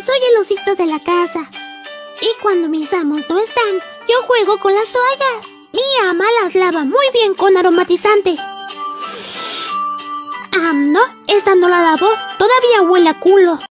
Soy el osito de la casa. Y cuando mis amos no están, yo juego con las toallas. Mi ama las lava muy bien con aromatizante. No, esta no la lavó. Todavía huele a culo.